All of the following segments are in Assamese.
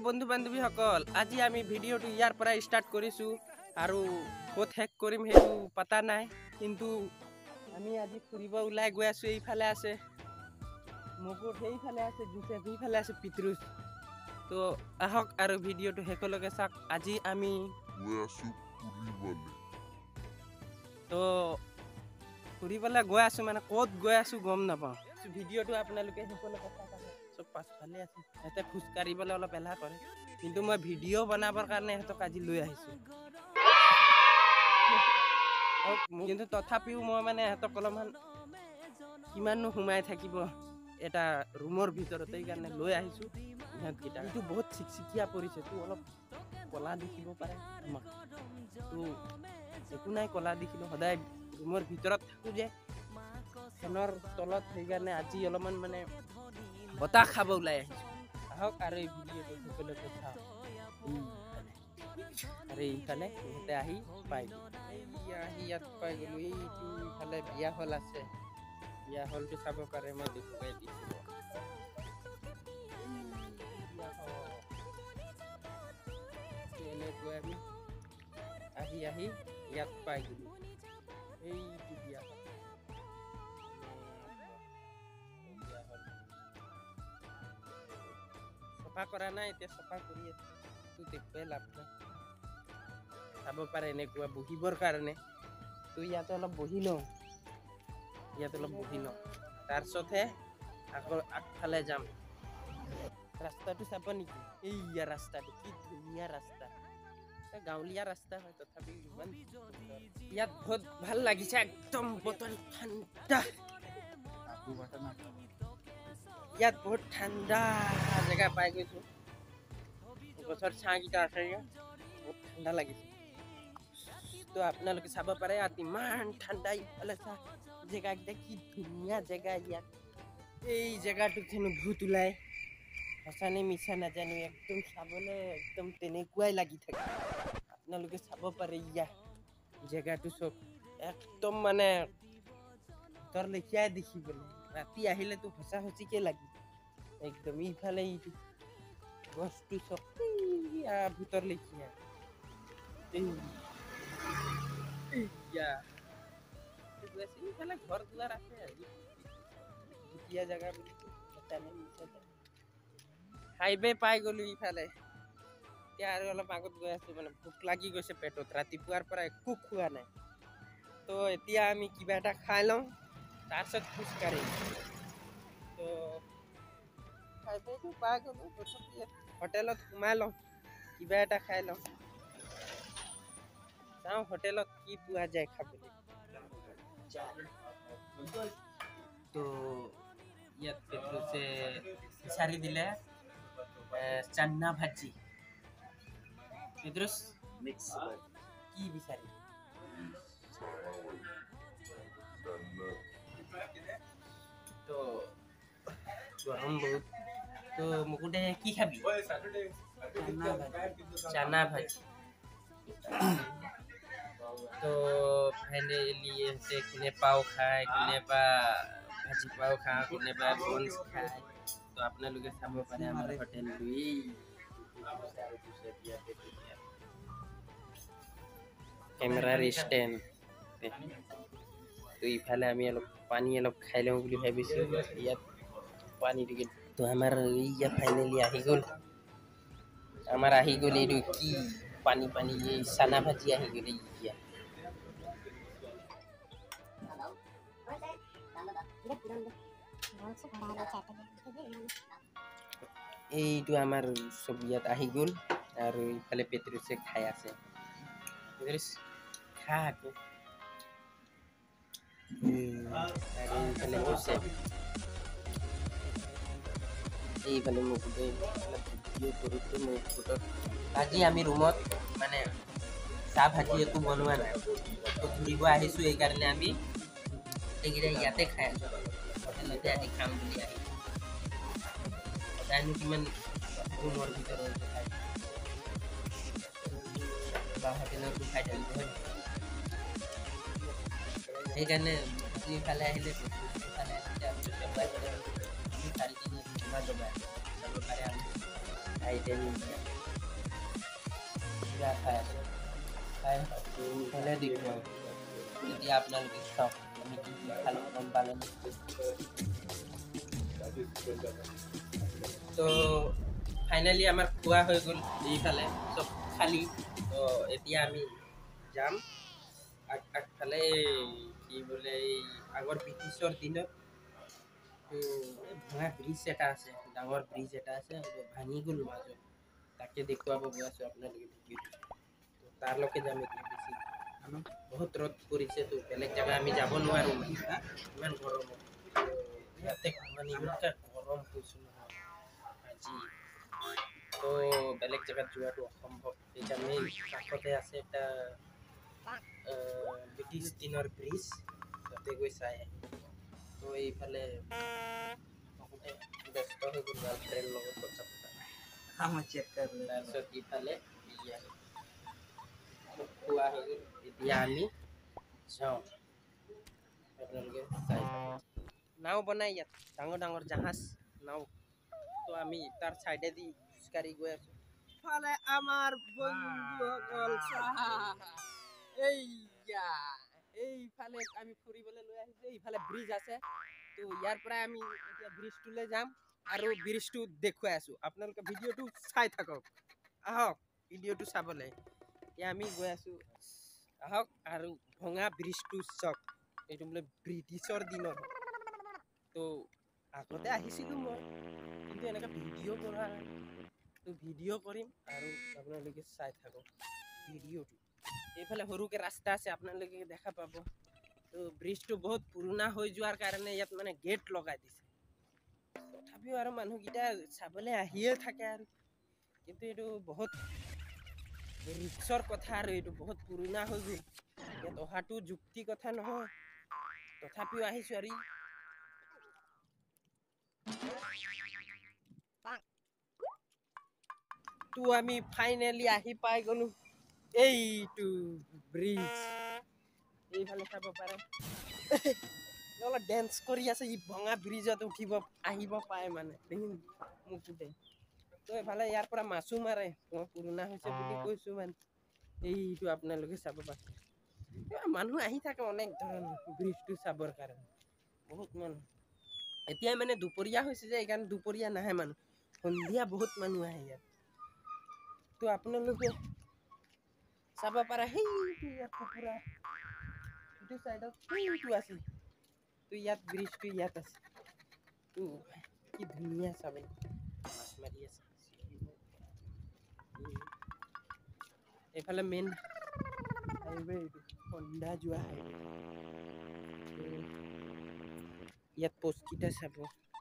বন্ধু বান্ধৱীসকল, আজি আমি ভিডিঅ'টো ইয়াৰ পৰা ষ্টাৰ্ট কৰিছোঁ আৰু ক'ত শেষ কৰিম সেইটো পাতা নাই, কিন্তু আমি আজি ফুৰিব ওলাই গৈ আছোঁ। এইফালে আছে মুকুট, সেইফালে আছে জোচেফ, সেইফালে আছে পিতৃষ। তো আহক আৰু ভিডিঅ'টো শেষলৈকে চাওক। আজি আমি তো ফুৰিবলৈ গৈ আছোঁ, মানে ক'ত গৈ আছোঁ গম নাপাওঁ। ভিডিঅ'টো আপোনালোকে শেষলৈকে চাওক। চব পাছফালে আছে, সিহঁতে খোজকাঢ়িবলৈ অলপ এলাহ কৰে, কিন্তু মই ভিডিঅ' বনাবৰ কাৰণে সিহঁতক আজি লৈ আহিছোঁ। কিন্তু তথাপিও মই মানে সিহঁতক অলপমান কিমাননো সোমাই থাকিব এটা ৰুমৰ ভিতৰত, সেইকাৰণে লৈ আহিছোঁ। সিহঁতকেইটা এইটো বহুত চিকচিকীয়া পৰিছে, তো অলপ কলা দেখিব পাৰে আমাক, তো একো নাই, কলা দেখিলোঁ। সদায় ৰুমৰ ভিতৰত থাকোঁ যে ফেনৰ তলত, সেইকাৰণে আজি অলপমান মানে বতাহ খাব ওলাই আহিছোঁ। আহক আৰু এই ভিডিঅ'টো সকলোকে চাওক। আৰু এইফালে সিহঁতে আহি পাই গ'ল, ইয়াত পাই গ'লোঁ। এইটো ইফালে বিয়া হল আছে, বিয়া হলটো চাব পাৰে, মই দেখুৱাই দিছোঁ। এনেকৈ আমি আহি ইয়াত পাই গ'লোঁ। এইটো বিয়া হল, চফা কৰা নাই, এতিয়া চফা কৰি আছে, তো দেখুৱাই লাভ নাই। চাব পাৰে এনেকুৱা বহিবৰ কাৰণে, তো ইয়াতে অলপ বহি লওঁ, তাৰপিছতহে আকৌ আগফালে যাম। ৰাস্তাটো চাব নেকি? এইয়া ৰাস্তাটো, কি ধুনীয়া ৰাস্তা, গাঁৱলীয়া ৰাস্তা হয়, তথাপিও ইমান ইয়াত বহুত ভাল লাগিছে। একদম বতৰ ঠাণ্ডা, ইয়াত বহুত ঠাণ্ডা জেগা পাই গৈছোঁ। গছৰ ছাঁকেইটা আছে, বহুত ঠাণ্ডা লাগিছে। তো আপোনালোকে চাব পাৰে, ইয়াত ইমান ঠাণ্ডা। ইফালে চা, জেগাকেইটা কি ধুনীয়া জেগা। ইয়াত এই জেগাটোত হেনো ভূত ওলায়, সঁচা নে মিছা নাজানো, একদম চাবলৈ একদম তেনেকুৱাই লাগি থাকে। আপোনালোকে চাব পাৰে, ইয়াত জেগাটো চব একদম মানে ভূতৰ লেখীয়াই দেখিবলৈ। ৰাতি আহিলেতো সঁচা সঁচিকে লাগি একদম। ইফালে এইটো গছটো চব ভূতৰ লেখীয়া। ইফালে ঘৰ দুৱাৰ আছে, ভুটীয়া জেগা বুলি হাইৱে পাই গ'লো ইফালে। এতিয়া আৰু অলপ আগত গৈ আছোঁ, মানে ভোক লাগি গৈছে পেটত, ৰাতিপুৱাৰ পৰা একো খোৱা নাই। তো এতিয়া আমি কিবা এটা খাই লওঁ, তাৰপিছত খোজকাঢ়িম। তো হাইৱেটো পাই গ'লোঁ, তথাপি হোটেলত সোমাই লওঁ, কিবা এটা খাই লওঁ। চাওঁ হোটেলত কি পোৱা যায় খাবলৈ। তো ইয়াত পেট্ৰছে বিচাৰি দিলে চান্না ভাজি। পেট্ৰছ কি বিচাৰি? তো গৰম বহুত, তো মুকুটে কি খাবি? চানা ভাজি। তো ফাইনেলি কোনে পাও খায়, কোনেবা ভাজি পাও খায়, কোনেবা বনছ খায়। তো আপোনালোকে চাব পাৰে আমাৰ হোটেলটো। কেমেৰাৰ ষ্টেণ্ড। তো ইফালে আমি অলপ পানী খাই লওঁ বুলি ভাবিছোঁ। ইয়াত পানী তো আমাৰ ইয়াত ফাইনেলি আহি গ'ল, এইটো কি পানী এই চানা ভাজি আহি গ'ল। এতিয়া এইটো আমাৰ চব ইয়াত আহি গ'ল, আৰু ইফালে পেট্ৰছে খাই আছে। খা আকৌ। আৰু এইফালে হৈছে, এইফালে মুকুটে আজি আমি ৰুমত মানে চাহ ভাজি একো বনোৱা নাই, তো ঘূৰিব আহিছোঁ। এইকাৰণে আমি এইকেইটা ইয়াতে খাই আছোঁ, হোটেলতে আহি খাম বুলি আহি। সদায়নো কিমান ৰুমৰ ভিতৰত খাই বা হোটেলতো খাই থাকিব হয়। সেইকাৰণে ইফালে আহিলে ইফালে চাব পাৰে আমি আইটেম কিবা খাই আছে খাই হ'লে দেখুৱাম এতিয়া আপোনালোকে চাওক আমি কি কি খালোঁ গম পালে তো ফাইনেলি আমাৰ খোৱা হৈ গ'ল এইফালে চব খালি তো এতিয়া আমি যাম আগফালে কি বোলে এই আগৰ ব্ৰিটিছৰ দিনত ভঙা ব্ৰিজ এটা আছে ডাঙৰ ব্ৰিজ এটা আছে ভাঙি গ'ল মাজত তাকে দেখুৱাব গৈ আছোঁ আপোনালোকে ভিডিঅ'টো তো তাৰলৈকে যাম এতিয়া বেছি বহুত ৰ'দ পৰিছে তো বেলেগ জেগা আমি যাব নোৱাৰোঁ ইমান গৰমত ইয়াতে মানে ইমানটা গৰম কৈছোঁ নহয় আজি তো বেলেগ জেগাত যোৱাটো অসম্ভৱ সেইকাৰণে কাষতে আছে এটা ব্ৰিটিছ দিনৰ ব্ৰিজ তাতে গৈ চাই তো এইফালে ব্যস্ত হৈ গ'ল গাৰ্লফ্ৰেণ্ড লগত কথা পতা তাৰপিছত ইফালে খোৱা হৈ গ'ল এতিয়া আমি যাওঁ আপোনালোকে চাই নাও বনাই ইয়াত ডাঙৰ ডাঙৰ জাহাজ নাও তো আমি তাৰ চাইডেদি খোজকাঢ়ি গৈ আছোঁ ফালে আমাৰ বন্ধুসকল এইফালে আমি ফুৰিবলৈ লৈ আহিছোঁ এইফালে ব্ৰিজ আছে তো ইয়াৰ পৰা আমি এতিয়া ব্ৰিজটোলৈ যাম আৰু ব্ৰিজটো দেখুৱাই আছোঁ আপোনালোকে ভিডিঅ'টো চাই থাকক আহক ভিডিঅ'টো চাবলৈ এতিয়া আমি গৈ আছোঁ আহক আৰু ভঙা ব্ৰিজটো চাওক এইটো বোলে ব্ৰিটিছৰ দিনৰ তো আগতে আহিছিলোঁ মই কিন্তু এনেকৈ ভিডিঅ' কৰা নাই তো ভিডিঅ' কৰিম আৰু আপোনালোকে চাই থাকক ভিডিঅ'টো এইফালে সৰুকৈ ৰাস্তা আছে আপোনালোকে দেখা পাব তো ব্ৰিজটো বহুত পুৰণা হৈ যোৱাৰ কাৰণে ইয়াত মানে গেট লগাই দিছে তথাপিও আৰু মানুহকেইটা চাবলৈ আহিয়ে থাকে আৰু কিন্তু এইটো বহুত ৰিক্সৰ কথা আৰু এইটো বহুত পুৰণা হৈ গ'ল ইয়াত অহাটো যুক্তি কথা নহয় তথাপিও আহিছোঁ আৰু তো আমি ফাইনেলি আহি পাই গ'লো এইটো ব্ৰিজ এইফালে চাব পাৰে অলপ ডেন্স কৰি আছে ই ভঙা ব্ৰিজত উঠিব আহিব পায় মানে মোক সোধে তো এইফালে ইয়াৰ পৰা মাছো মাৰে মই পুৰণা হৈছে বুলি কৈছোঁ মানে এইটো আপোনালোকে চাব পাৰে মানুহ আহি থাকে অনেক ধৰণৰ ব্ৰিজটো চাবৰ কাৰণে বহুত মানুহ এতিয়াই মানে দুপৰীয়া হৈছে যে এইকাৰণে দুপৰীয়া নাহে মানুহ সন্ধিয়া বহুত মানুহ আহে ইয়াত তো আপোনালোকে চাব পাৰে সেইটো ইয়াত কুকুৰা এইটো চাইডত সেইটো আছে তো ইয়াত ব্ৰিজটো ইয়াত আছে তো কি ধুনীয়া চাবলৈ মাছ মাৰি আছে এইফালে মেইন হাইৱে এইটো হণ্ডা যোৱা হাইৱে ইয়াত পোষ্টকেইটা চাব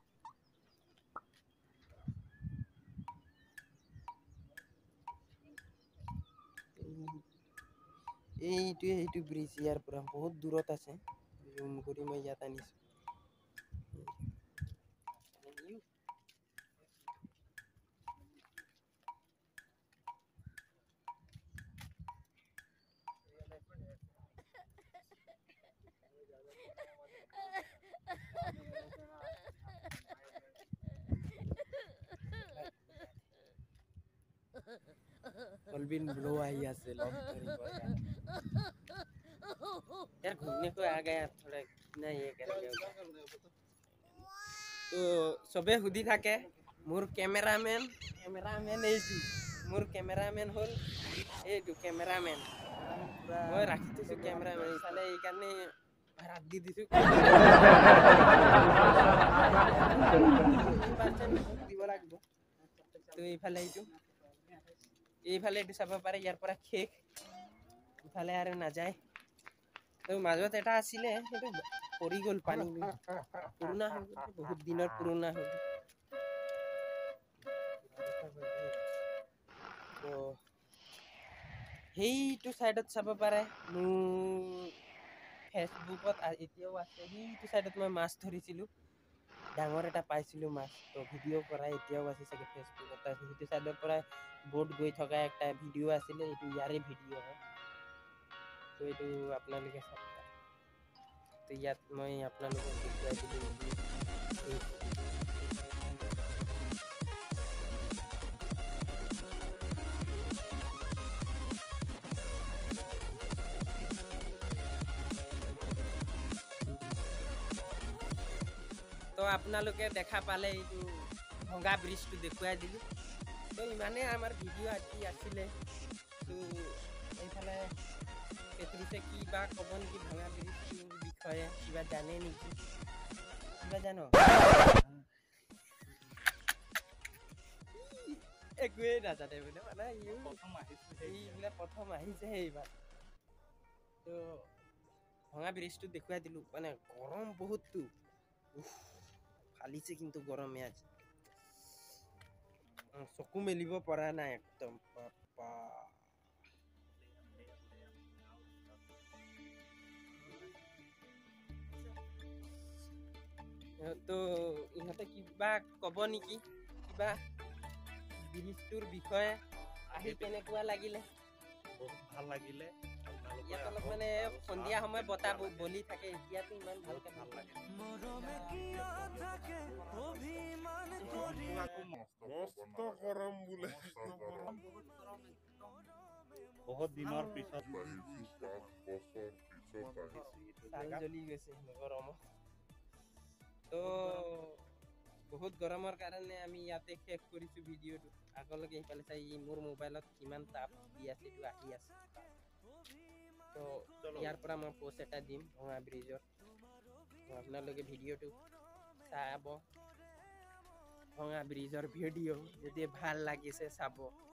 এইটো ব্ৰিজ ইয়াৰ পৰা বহুত দূৰত আছে জুম কৰি মই ইয়াত আনিছোঁ অলবিন ब्लो आई আছে লগ কৰিব यार घूमने को आ गया थोड़ा ना ये करेंगे तो सबे हुदी থাকে मोर कैमरामैन এইটো मोर कैमरामैन হল এইটো कैमरामैन মই ৰাখি থৈছো कैमरामैन ইফালে এই কাৰণে ভাড়াত দি দিছো দিব লাগিব তো এইফালে এইটো চাব পাৰে ইয়াৰ পৰা শেষ ইফালে আৰু নাযায় তো মাজত এটা আছিলে সেইটো পৰি গ'ল পানী পুৰণা হৈ গ'ল বহুত দিনৰ পুৰণা হৈ গ'ল তো সেইটো চাইডত চাব পাৰে মোৰ ফেচবুকত এতিয়াও আছে সেইটো চাইডত মই মাছ ধৰিছিলোঁ ডাঙৰ এটা পাইছিলোঁ মাছ তো ভিডিঅ' কৰা এতিয়াও আছে চাগে ফেচবুকত সেইটো চাইডৰ পৰা বোট গৈ থকা একটা ভিডিঅ' আছিলে এইটো ইয়াৰে ভিডিঅ' হয় তো এইটো আপোনালোকে চাব তো ইয়াত মই আপোনালোকক দেখুৱাই দিলোঁ তো আপোনালোকে দেখা পালে এইটো ভঙা ব্ৰিজটো দেখুৱাই দিলোঁ। তো ইমানেই আমাৰ ভিডিঅ' আজি আছিলে। তো এইফালে পেট্ৰুছে কি বা ক'ব নেকি ভঙা ব্ৰিজটোৰ বিষয়ে, কিবা জানে নেকি? কিবা জানো? একোৱেই নাজানে বোলে, মানে এইবিলাক প্ৰথম আহিছেহে এইবাৰ। তো ভঙা ব্ৰিজটো দেখুৱাই দিলোঁ, মানে গৰম বহুততো। ফালিছে কিন্তু গৰমে আজি, চকু মেলিব পৰা নাই একদম। বাপ্পা তো ইহঁতে কিবা ক'ব নেকি, কিবা ব্ৰিজটোৰ বিষয়ে আহি কেনেকুৱা লাগিলে? বহুত ভাল লাগিলে। ইয়াত অলপ মানে সন্ধিয়া সময়ত বতাহ বলি থাকে, এতিয়াতো ইমান ভালকে ভাল লাগে। মস্ত গৰম বোলে। বহুত দিনৰ পিছত ছাল জ্বলি গৈছে গৰমত। তো বহুত গৰমৰ কাৰণে আমি ইয়াতে শেষ কৰিছোঁ ভিডিঅ'টো। আগলৈকে সেইফালে চাই মোৰ মোবাইলত কিমান তাপ দি আছে, এইটো আহি আছে। তো ইয়াৰ পৰা মই পষ্ট এটা দিম ভঙা ব্ৰিজৰ। আপোনালোকে ভিডিঅ'টো চাব, ভঙা ব্ৰিজৰ ভিডিঅ' যদি ভাল লাগিছে চাব।